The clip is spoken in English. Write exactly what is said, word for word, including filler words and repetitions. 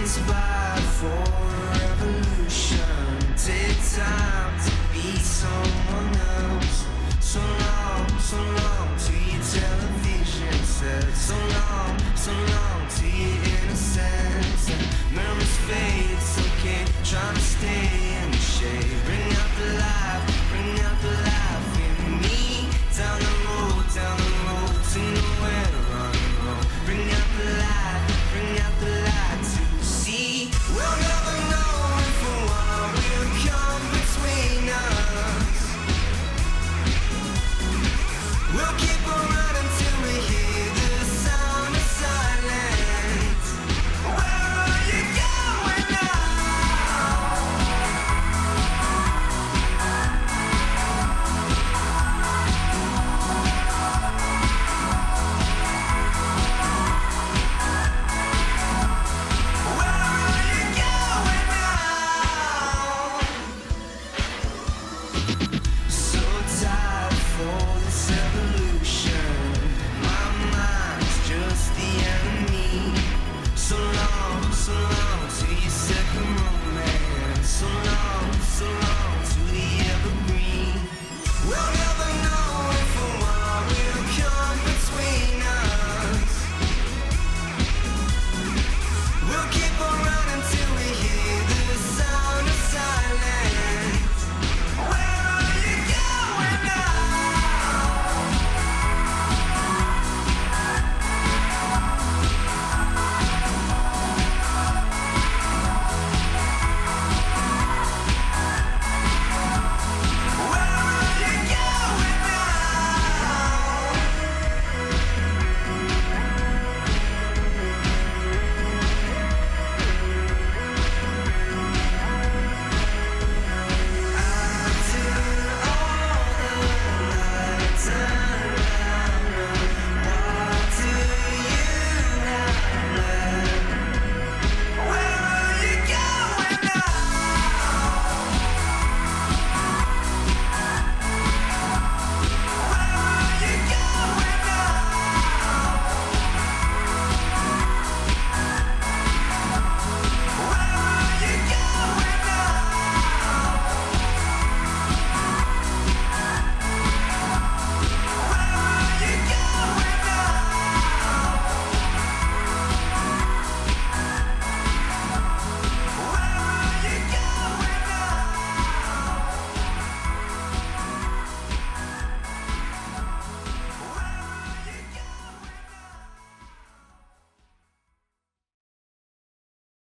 inspired for a revolution. Take time to be someone else. So long, so long to your television set. So long, so long to your innocence. And memories fade, it's okay, trying to stay in the shade.